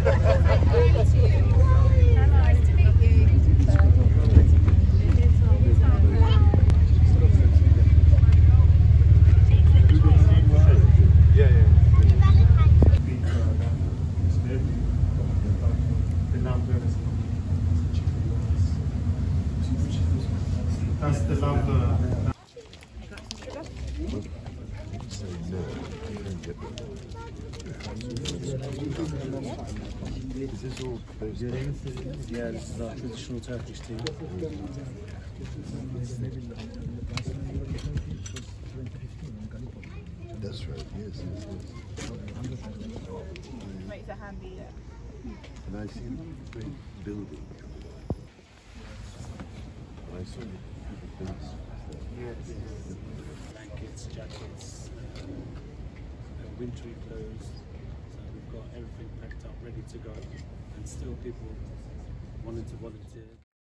That's the lumber. Is this all closed? Yeah, this is our traditional Turkish tea. That's right, yes. Makes it handy, And I see a great building. I saw the things. Blankets, jackets, wintry clothes. So we've got everything packed up, ready to go. And still people wanting to volunteer.